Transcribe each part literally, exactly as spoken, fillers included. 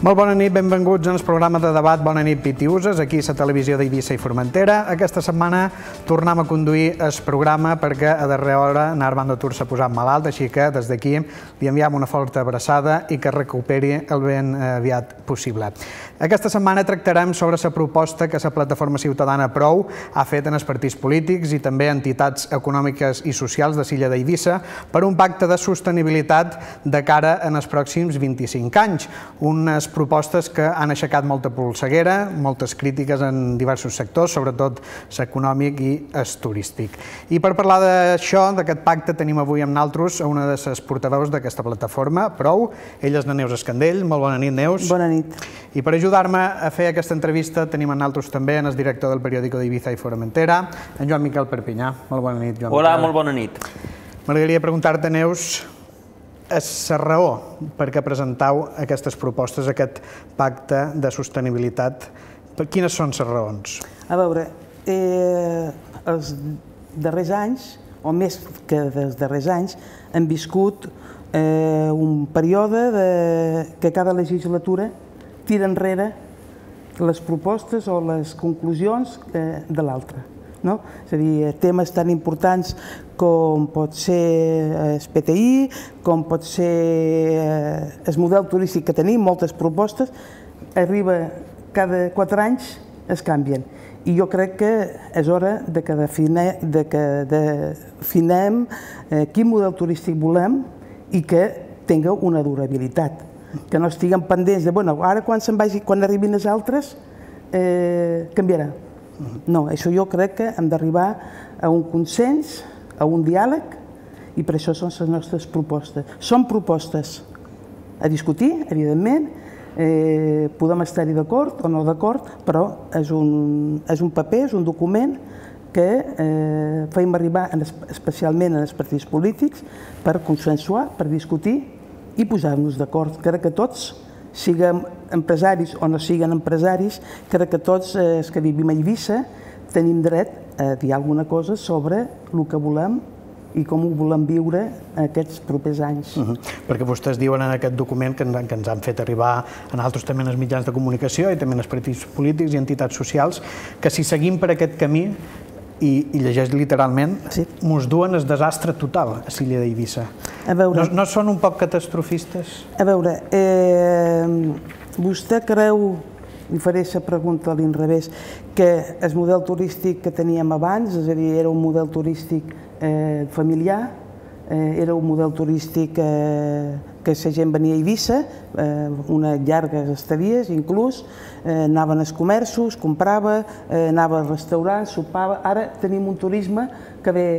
Molt bona nit, benvinguts al programa de debat Bona nit Pitiuses, aquí a la televisió d'Eivissa i Formentera. Aquesta setmana tornem a conduir el programa perquè a darrera hora en Armando Tur s'ha posat malalt, així que des d'aquí li enviem una forta abraçada i que recuperi el ben aviat possible. Aquesta setmana tractarem sobre la proposta que la plataforma ciutadana Prou ha fet en els partits polítics i també entitats econòmiques i socials de l'illa d'Eivissa per un pacte de sostenibilitat de cara en els pròxims vint-i-cinc anys. Unes propostes que han aixecat molta polseguera, moltes crítiques en diversos sectors, sobretot l'econòmic i el turístic. I per parlar d'això, d'aquest pacte, tenim avui amb nosaltres una de les portaveus d'aquesta plataforma, Prou. Ella és la Neus Escandell. Molt bona nit, Neus. Bona nit. I per ajudar-me a fer aquesta entrevista tenim amb nosaltres també el director del periòdico d'Eivissa i Formentera, en Joan Miquel Perpinyà. Molt bona nit, Joan Miquel. Hola, molt bona nit. M'agradaria preguntar-te, Neus, és la raó per què presentau aquestes propostes, aquest pacte de sostenibilitat. Quines són les raons? A veure, eh, els darrers anys, o més que dels darrers anys, hem viscut eh, un període de, que cada legislatura tira enrere les propostes o les conclusions eh, de l'altra. No? És a dir, temes tan importants com pot ser el P T I, com pot ser el model turístic que tenim, moltes propostes, arriba cada quatre anys, es canvien. I jo crec que és hora de que definem, de que definem quin model turístic volem i que tingui una durabilitat. Que no estiguem pendents de, bueno, ara quan se'n vagi, quan arribin els altres, eh, canviarà. No, això jo crec que hem d'arribar a un consens, a un diàleg, i per això són les nostres propostes. Són propostes a discutir, evidentment, eh, podem estar-hi d'acord o no d'acord, però és un, és un paper, és un document que eh, feim arribar en, especialment en els partits polítics per consensuar, per discutir i posar-nos d'acord. Crec que tots, siguem empresaris o no siguin empresaris, crec que tots els que vivim a Eivissa tenim dret a dir alguna cosa sobre el que volem i com ho volem viure aquests propers anys. Uh-huh. Perquè vostès diuen en aquest document que, que ens han fet arribar a nosaltres també en els mitjans de comunicació i també en els partits polítics i entitats socials, que si seguim per aquest camí, i, i llegeix literalment, sí, mos duen el desastre total a l'illa d'Eivissa. No, no són un poc catastrofistes? A veure, eh, vostè creu, li faré la pregunta a l'inrevés, que el model turístic que teníem abans, és a dir, era un model turístic eh, familiar, eh, era un model turístic eh, que la gent venia a Eivissa, eh, unes llargues estadies inclús, eh, anaven als comerços, comprava, eh, anava als restaurants, sopava. Ara tenim un turisme que ve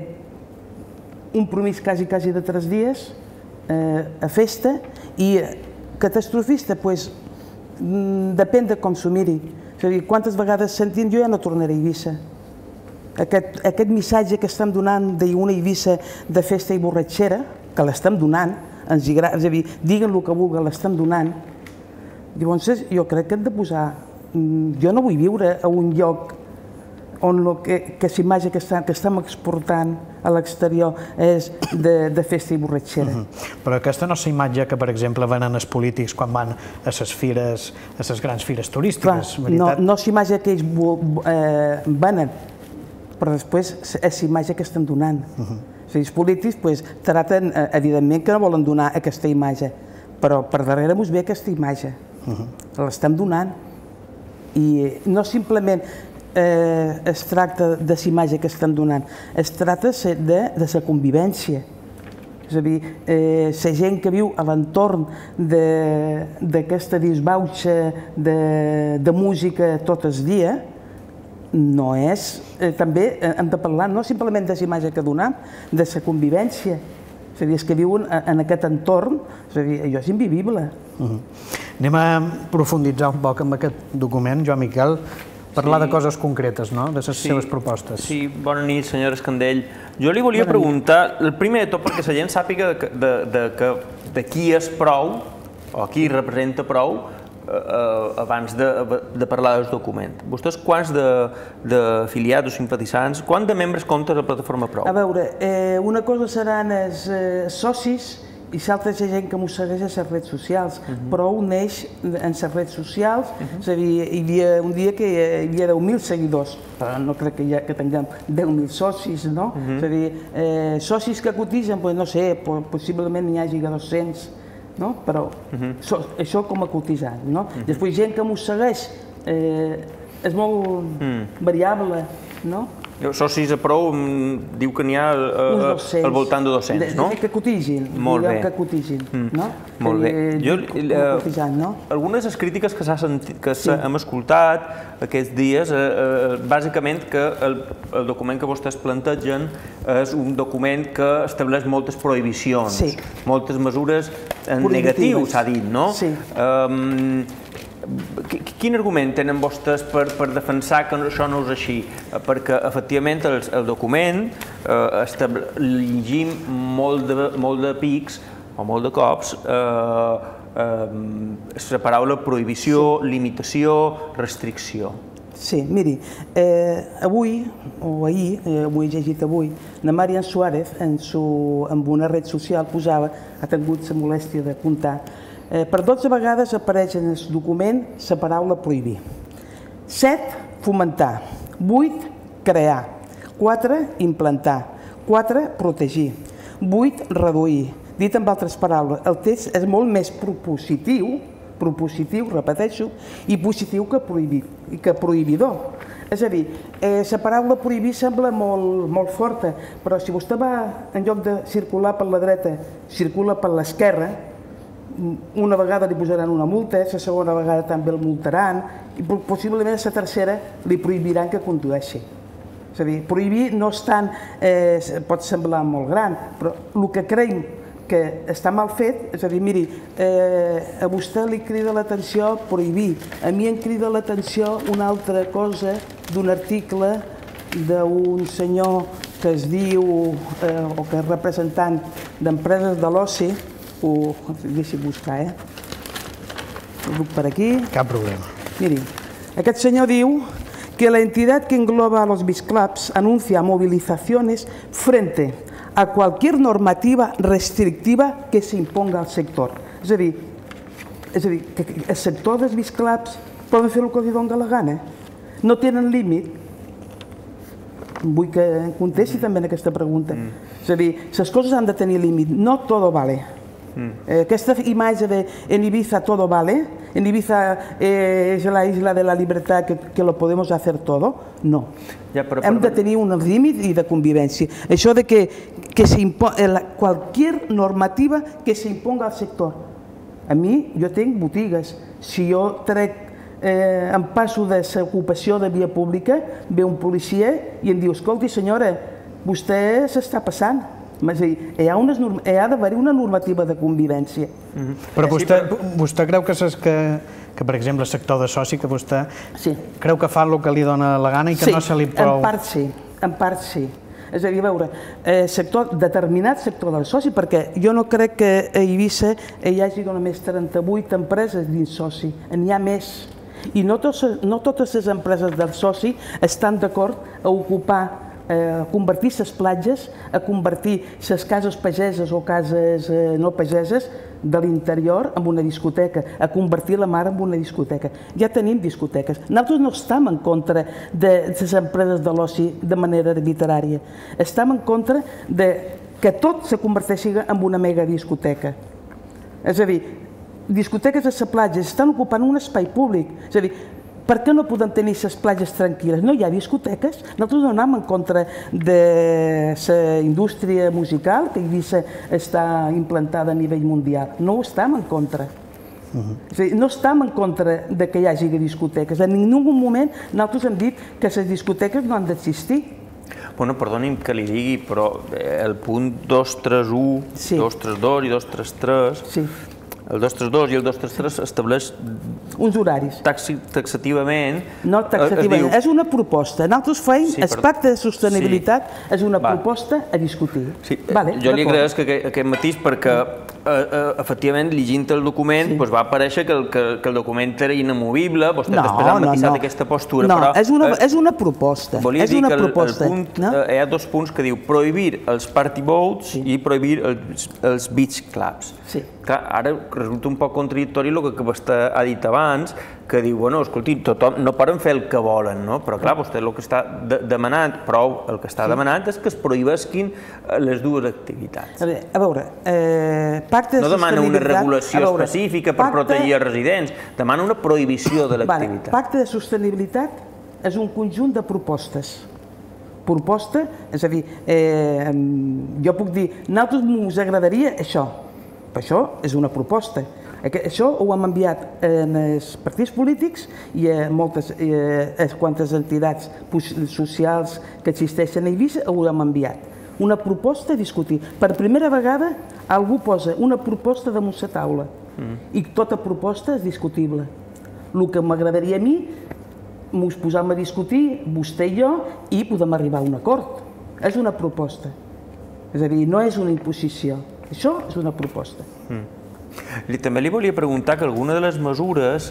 un promís quasi, quasi de tres dies eh, a festa i catastrofista, doncs, depèn de com s'ho miri. És a dir, quantes vegades sentim, jo ja no tornaré a Eivissa. Aquest, aquest missatge que estem donant d'una Eivissa de festa i borratxera, que l'estem donant, ens hi agrada, és a dir, diguen el que vulguen, l'estem donant. Llavors, jo crec que hem de posar... Jo no vull viure a un lloc on la imatge que estem exportant a l'exterior és de festa i borratxera. Però aquesta no és la imatge que, per exemple, venen els polítics quan van a les fires, a les grans fires turístiques, veritat? No és la imatge que ells venen, però després és la imatge que estem donant. Els polítics traten, evidentment, que no volen donar aquesta imatge, però per darrere ens ve aquesta imatge. L'estem donant. I no simplement es tracta de la imatge que estem donant, es tracta de la convivència. És a dir, la gent que viu a l'entorn d'aquesta disbauxa de música tot el dia, no és, també hem de parlar no simplement de la imatge que donem, de la convivència. És a dir, els que viuen en aquest entorn, és a dir, allò és invivible. Anem a profunditzar un poc en aquest document, Joan Miquel, parlar de coses concretes, no?, de les seves propostes. Sí, bona nit, senyora Escandell. Jo li volia preguntar, el primer de tot, perquè la gent sàpiga de qui és Prou, o qui representa Prou, abans de parlar del document. Vostès quants d'afiliats o simpatitzants, quants de membres compten a la plataforma Prou? A veure, una cosa seran els socis i l'altra és gent que m'ho segueix a les redes socials, però ho neix en les redes socials, és a dir, hi havia un dia que hi havia deu mil seguidors, però no crec que, ha, que tinguem deu mil socis, no? És a dir, eh, socis que cotitzen, pues, no sé, possiblement n'hi hagi dos-cents, no? Però so, això com a cotitzant, no? Després gent que m'ho segueix eh, és molt variable, no? Socis a prou, diu que n'hi ha al voltant de dos-cents, no? Que cotigin, que cotigin, no? Molt bé. Algunes de les crítiques que hem escoltat aquests dies, bàsicament que el document que vostès plantegen és un document que estableix moltes prohibicions, moltes mesures en negatiu, s'ha dit, no? Sí. Quin argument tenen vostès per defensar que això no és així? Perquè, efectivament, el document llegim molt de pics o molt de cops la paraula prohibició, limitació, restricció. Sí, miri, avui, o ahir, ho he llegit avui, la Marian Suárez, en una red social, posava, ha tingut la molèstia de comptar, per dotze vegades apareix en el document la paraula prohibir. set, fomentar. vuit, crear. quatre, implantar. quatre, protegir. vuit, reduir. Dit amb altres paraules, el text és molt més propositiu, propositiu, repeteixo, i positiu que prohibidor. És a dir, la paraula prohibir sembla molt forta, però si vostè va, en lloc de circular per la dreta, circula per l'esquerra, una vegada li posaran una multa, la segona vegada també el multaran i possiblement a la tercera li prohibiran que condueixi. És a dir, prohibir no és tant, pot semblar molt gran, però el que creiem que està mal fet, és a dir, miri, a vostè li crida l'atenció prohibir, a mi em crida l'atenció una altra cosa d'un article d'un senyor que es diu, o que és representant d'empreses de l'oci, ho deixi buscar, eh? Ho duc per aquí. Cap problema. Miri, aquest senyor diu que la entidad que engloba a los beach clubs anuncia movilizaciones frente a cualquier normativa restrictiva que se imponga al sector. És a dir, és a dir, que el sector dels beach clubs poden fer el que li doni la gana. No tenen límit. Vull que em contesti també en aquesta pregunta. És a dir, les coses han de tenir límit. No todo vale. Aquesta imatge de en Ibiza todo vale, en Ibiza es la isla de la libertad que lo podemos hacer todo, no. Hem de tenir un límit i de convivència. Això de que cualquier normativa que se imponga al sector. A mi, jo tinc botigues. Si jo trec, em passo de l'ocupació de via pública, ve un policia i em diu, escolti senyora, vostè s'està passant. Hi ha d'haver una normativa de convivència. Però vostè creu que, per exemple, el sector de soci, que vostè creu que fa el que li dona la gana i que no se li prou... Sí, en part sí, en part sí. És a dir, a veure, determinat sector del soci, perquè jo no crec que a Eivissa hi hagi només trenta-vuit empreses dins soci, n'hi ha més. I no totes les empreses del soci estan d'acord a ocupar a convertir les platges, a convertir les cases pageses o cases no pageses de l'interior en una discoteca, a convertir la mar en una discoteca. Ja tenim discoteques. Nosaltres no estem en contra de les empreses de l'oci de manera arbitrària. Estem en contra que tot se converteixi en una mega discoteca. És a dir, discoteques a la platja estan ocupant un espai públic. És a dir, per què no podem tenir les platges tranquil·les? No hi ha discoteques. Nosaltres no anem en contra de la indústria musical, que Eivissa està implantada a nivell mundial. No ho estem en contra. No estem en contra que hi hagi discoteques. En ningú moment nosaltres hem dit que les discoteques no han d'existir. Bueno, perdoni'm que li digui, però el punt dos trenta u, dos trenta dos i dos trenta tres... El dos trenta dos i el dos trenta tres estableix uns horaris. Taxativament... No taxativament, és una proposta. Nosaltres feim, el pacte de sostenibilitat és una proposta a discutir. Jo li agraeix aquest matís perquè efectivament, llegint el document, va aparèixer que el document era inamovible, vostè després ha matisat aquesta postura. No, és una proposta. Volia dir que hi ha dos punts que diu prohibir els party votes i prohibir els beach clubs. Clar, ara resulta un poc contradictori el que vostè ha dit abans, que diu, bueno, escolti, tothom no poden fer el que volen, no? Però clar, vostè el que està demanant, prou, el que està demanant és que es prohibesquin les dues activitats. A veure, pacte de sostenibilitat... No demana una regulació específica per protegir els residents, demana una prohibició de l'activitat. Pacte de sostenibilitat és un conjunt de propostes. Proposta, és a dir, jo puc dir, a nosaltres ens agradaria això, però això és una proposta. Això ho hem enviat als partits polítics i a moltes quantes entitats socials que existeixen a Eivissa ho hem enviat. Una proposta a discutir. Per primera vegada algú posa una proposta damunt la taula i tota proposta és discutible. El que m'agradaria a mi ens posem a discutir, vostè i jo, i podem arribar a un acord. És una proposta. És a dir, no és una imposició. Això és una proposta. També li volia preguntar que alguna de les mesures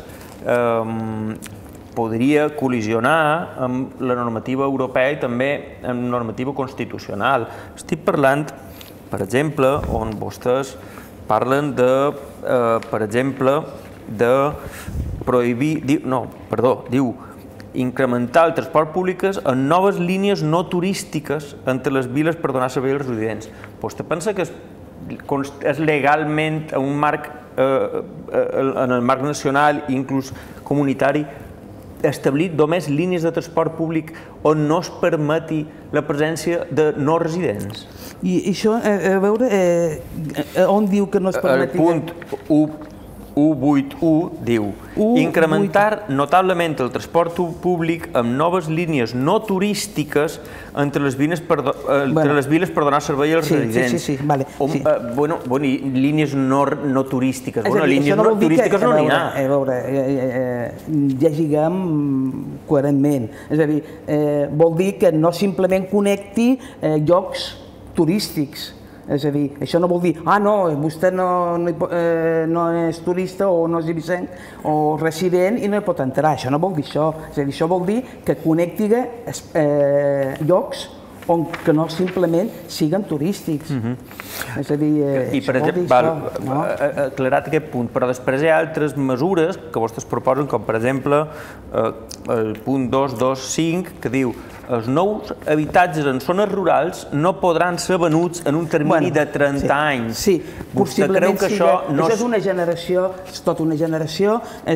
podria col·lisionar amb la normativa europea i també amb normativa constitucional. Estic parlant, per exemple, on vostès parlen de, per exemple, de prohibir, no, perdó, diu, incrementar el transport públic en noves línies no turístiques entre les viles per donar servei als residents. Vostè pensa que és legalment en un marc, en el marc nacional i inclús comunitari, establir només línies de transport públic on no es permeti la presència de no residents? I això, a veure, on diu que no es permeti? El punt u vuitanta u diu incrementar notablement el transport públic amb noves línies no turístiques entre les viles per donar servei als residents. Sí, sí, sí, vale. Bueno, línies no turístiques. Bueno, línies no turístiques no n'hi ha. A veure, llegiguem coherentment. És a dir, vol dir que no simplement connecti llocs turístics. És a dir, això no vol dir, ah, no, vostè no és turista o no és eivissenc o resident i no hi pot entrar. Això no vol dir això. És a dir, això vol dir que connecti llocs que no simplement siguin turístics. És a dir, això vol dir això. Aclarat aquest punt, però després hi ha altres mesures que vostès proposen, com per exemple el punt dos cents vint-cinc, que diu els nous habitatges en zones rurals no podran ser venuts en un termini de trenta anys. Sí, possiblement sí. Això és una generació, és tota una generació,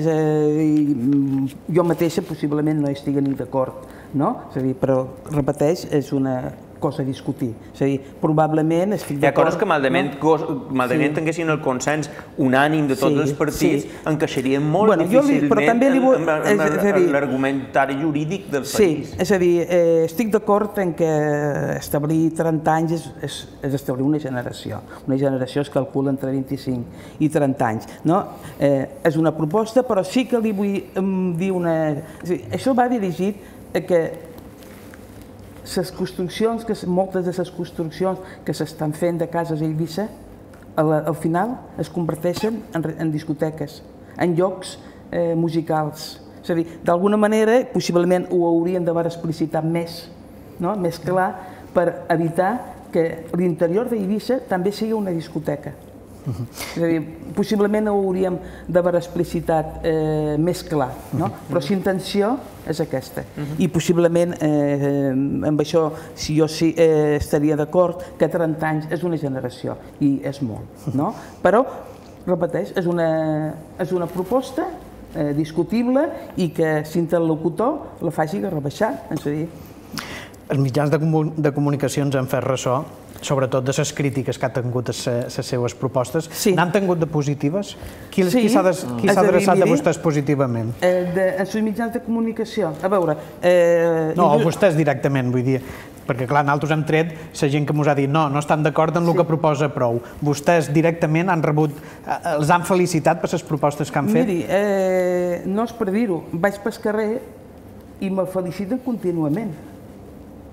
jo mateixa possiblement no hi estigui ni d'acord, no? És a dir, però, repeteix, és una cosa a discutir. És a dir, probablement estic d'acord... Hi ha coses que malament tinguessin el consens unànim de tots els partits, encaixarien molt difícilment en l'argumentari jurídic del país. Sí, és a dir, estic d'acord en que establir trenta anys és establir una generació. Una generació es calcula entre vint-i-cinc i trenta anys. És una proposta, però sí que li vull dir una... Això va dirigit a que les construccions, moltes de les construccions que s'estan fent de cases a Eivissa, al final es converteixen en discoteques, en llocs musicals. És a dir, d'alguna manera, possiblement ho haurien d'haver explicitat més, més clar, per evitar que l'interior d'Eivissa també sigui una discoteca. És a dir, possiblement ho hauríem d'haver explicitat més clar, però la intenció és aquesta. I possiblement amb això, si jo estaria d'acord, que trenta anys és una generació i és molt. Però, repeteix, és una proposta discutible i que l'interlocutor la faci rebaixar. Els mitjans de comunicació ens han fet ressò, sobretot de les crítiques que han tingut a les seves propostes. N'han tingut de positives? Qui s'ha adreçat a vostès positivament? Els mitjans de comunicació? A veure... No, a vostès directament, vull dir. Perquè, clar, nosaltres hem tret la gent que ens ha dit no, no estan d'acord amb el que proposa prou. Vostès directament han rebut, els han felicitat per les propostes que han fet? Miri, no és per dir-ho, vaig pel carrer i me feliciten contínuament.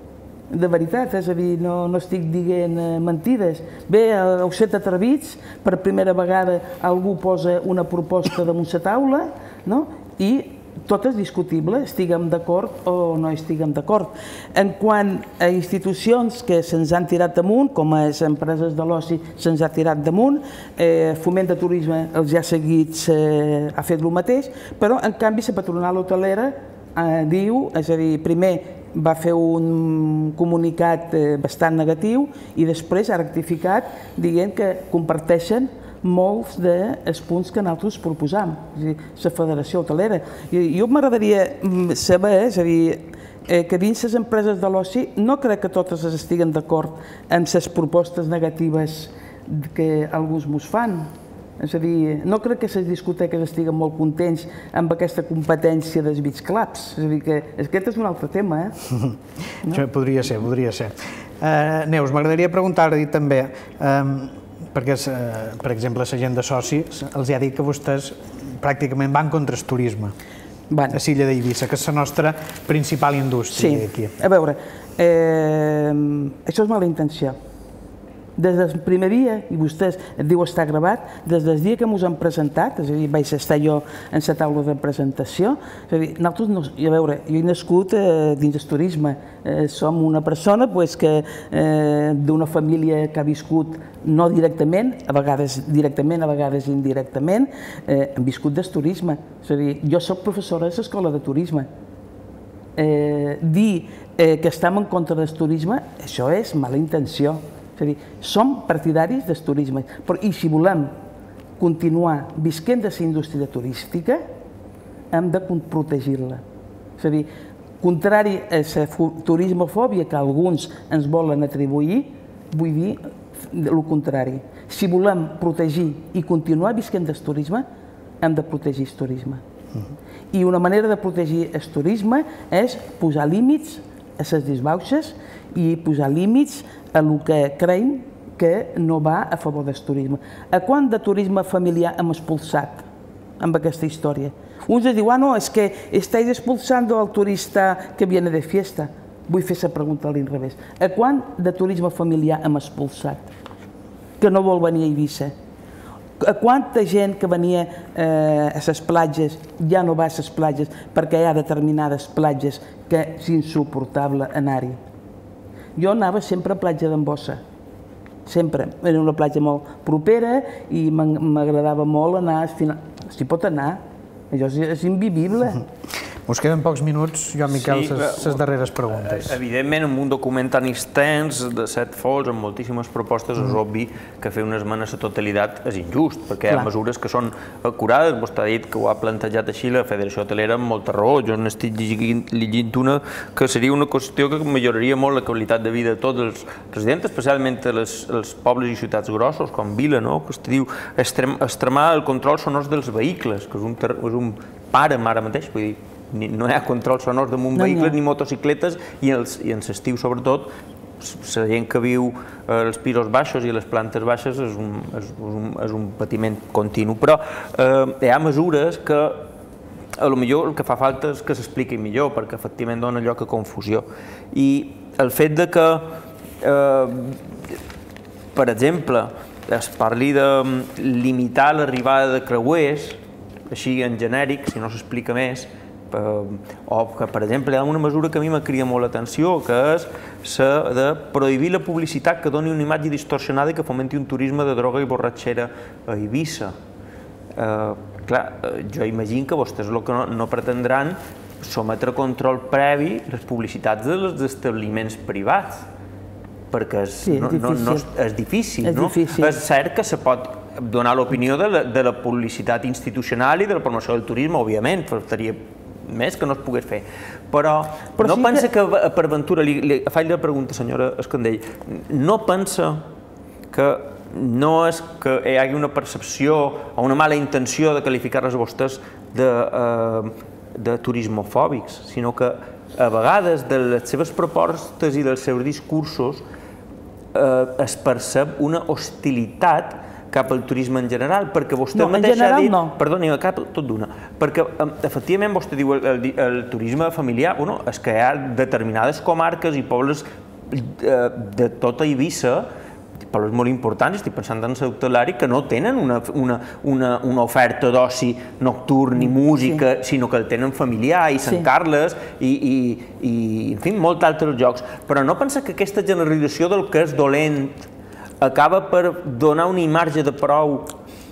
de veritat, és a dir, no, no estic dient mentides. Bé, heu set atrevits, per primera vegada algú posa una proposta damunt la taula, no? I tot és discutible, estiguem d'acord o no estiguem d'acord. En quant a institucions que se'ns han tirat damunt, com a les empreses de l'oci se'ns ha tirat damunt, eh, Foment de Turisme els ha seguit, eh, ha fet el mateix, però en canvi la patronal hotelera eh, diu, és a dir, primer va fer un comunicat eh, bastant negatiu i després ha rectificat dient que comparteixen molts dels punts que nosaltres proposam, és a dir, la Federació Hotelera. Jo m'agradaria saber, és a dir, que dins les empreses de l'oci no crec que totes estiguen d'acord amb les propostes negatives que alguns mos fan. És a dir, no crec que les discoteques estiguen molt contents amb aquesta competència dels beach clubs. És a dir, que aquest és un altre tema, eh? Això podria ser, podria ser. Neus, m'agradaria preguntar-li també, perquè, per exemple, la gent de soci els ha dit que vostès pràcticament van contra el turisme a l'illa d'Eivissa, que és la nostra principal indústria aquí. Sí, a veure, això és mala intenció. Des del primer dia, i vostès et diu està gravat, des del dia que ens han presentat, és a dir, vaig estar jo en la taula de presentació, és a dir, nosaltres, a veure, jo he nascut dins del turisme, som una persona que d'una família que ha viscut no directament, a vegades directament, a vegades indirectament, hem viscut del turisme, és a dir, jo soc professora de l'escola de turisme. Dir que estem en contra del turisme, això és mala intenció. És a dir, som partidaris del turisme, però i si volem continuar visquent de la indústria turística, hem de protegir-la. És a dir, contrari a la turismofòbia que alguns ens volen atribuir, vull dir el contrari. Si volem protegir i continuar visquent del turisme, hem de protegir el turisme. I una manera de protegir el turisme és posar límits a les disbauxes i posar límits a el que creiem que no va a favor del turisme. A quant de turisme familiar hem expulsat amb aquesta història? Uns es diuen, no, és que estáis expulsando al turista que viene de fiesta. Vull fer la pregunta a l'inrevés. A quant de turisme familiar hem expulsat que no vol venir a Eivissa? A quanta gent que venia a les platges ja no va a les platges perquè hi ha determinades platges que és insuportable anar-hi? Jo anava sempre a platja d'Embossa, sempre. Era una platja molt propera i m'agradava molt anar, s'hi pot anar, això és invivible. Us queden pocs minuts, Joan Miquel, les darreres preguntes. Evidentment, en un document tan extens, de set folls, amb moltíssimes propostes, és obvi que fer una esmena a la totalitat és injust, perquè hi ha mesures que són acurades. Vostè ha dit que ho ha plantejat així la Federació Hotelera amb molta raó. Jo n'estic llegint una que seria una qüestió que milloraria molt la qualitat de vida de tots els residents, especialment als pobles i ciutats grossos, com Vila, que es diu extremar el control sonors dels vehicles, que és un pàrem ara mateix, vull dir, no hi ha control sonors damunt vehicles ni motocicletes i en l'estiu sobretot la gent que viu als pisos baixos i a les plantes baixes és un patiment continu, però hi ha mesures que a lo millor el que fa falta és que s'expliqui millor perquè efectivament dona lloc a confusió i el fet de que per exemple es parli de limitar l'arribada de creuers així en genèric, si no s'explica més, o que, per exemple, hi ha una mesura que a mi m'ha cridat molt l'atenció, que és la de prohibir la publicitat que doni una imatge distorsionada i que fomenti un turisme de droga i borratxera a Eivissa. Clar, jo imagino que vostès el que no pretendran sometre a control previ les publicitats dels establiments privats, perquè és difícil, no? És cert que se pot donar l'opinió de la publicitat institucional i de la promoció del turisme, òbviament, faltaria més que no es pogués fer. Però no pensa que, per ventura, li faig la pregunta, senyora Escandell, no pensa que no és que hi hagi una percepció o una mala intenció de qualificar-les vostès de turismofòbics, sinó que a vegades de les seves propostes i dels seus discursos es percep una hostilitat cap al turisme en general, perquè vostè mateix ha dit... Perdoni, cap tot d'una. Perquè, efectivament, vostè diu el turisme familiar, és que hi ha determinades comarques i pobles de tota Eivissa, pobles molt importants, estic pensant en el hotelari, que no tenen una, una, una, una oferta d'oci nocturn ni música, sí. sinó que el tenen familiar, i Sant sí. Carles, i, i, i en fi, molts altres llocs. Però no pensa que aquesta generalització del que és dolent acaba per donar una imatge de prou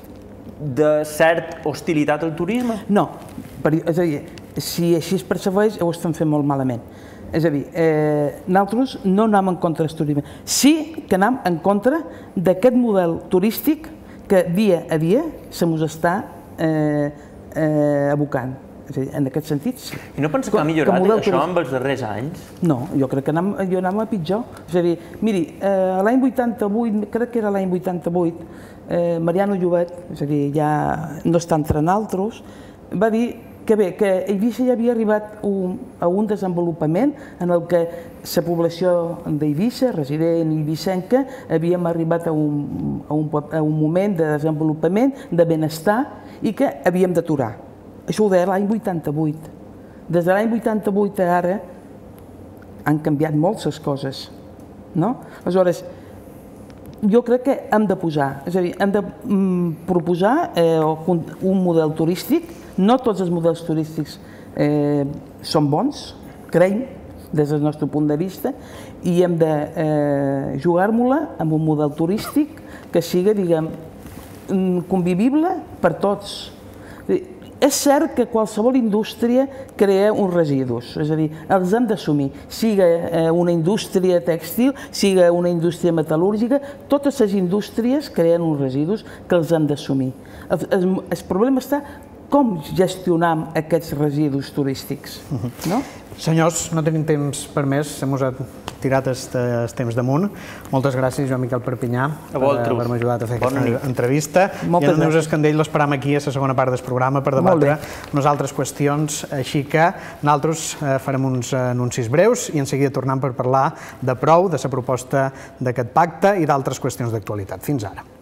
de certa hostilitat al turisme? No, és a dir, si així es percebeix, ho estan fent molt malament. És a dir, eh, nosaltres no anem en contra del turisme. Sí que anem en contra d'aquest model turístic que dia a dia se mos està eh, eh, abocant. És a dir, en aquest sentit, sí. I no pensa que ha millorat que això amb els darrers anys? No, jo crec que anem, jo anem a pitjor. És a dir, miri, eh, l'any vuitanta-vuit, crec que era l'any vuitanta-vuit, eh, Mariano Llobet, és a dir, ja no està entre nosaltres, va dir que bé, que Eivissa ja havia arribat un, a un desenvolupament en el que la població d'Eivissa, resident eivissenca, havíem arribat a un, a, un, a un moment de desenvolupament, de benestar, i que havíem d'aturar. Això ho deia l'any vuitanta-vuit. Des de l'any vuitanta-vuit a ara han canviat molt les coses, no? Aleshores, jo crec que hem de posar, és a dir, hem de mm, proposar eh, un model turístic. No tots els models turístics eh, són bons, creiem, des del nostre punt de vista, i hem de eh, jugar-nos-la amb un model turístic que sigui, diguem, convivible per tots. És cert que qualsevol indústria crea uns residus, és a dir, els hem d'assumir, siga una indústria tèxtil, siga una indústria metal·lúrgica, totes les indústries creen uns residus que els hem d'assumir. El, el, el problema està com gestionam aquests residus turístics, no? Senyors, no tenim temps per més, hem usat tirat el temps damunt. Moltes gràcies, Joan Miquel Perpinyà, per haver-me ajudat a fer aquesta entrevista. I en Neus Escandell l'esperam aquí a la segona part del programa per debatre unes altres qüestions, així que nosaltres farem uns anuncis breus i en seguida tornem per parlar de prou, de la proposta d'aquest pacte i d'altres qüestions d'actualitat. Fins ara.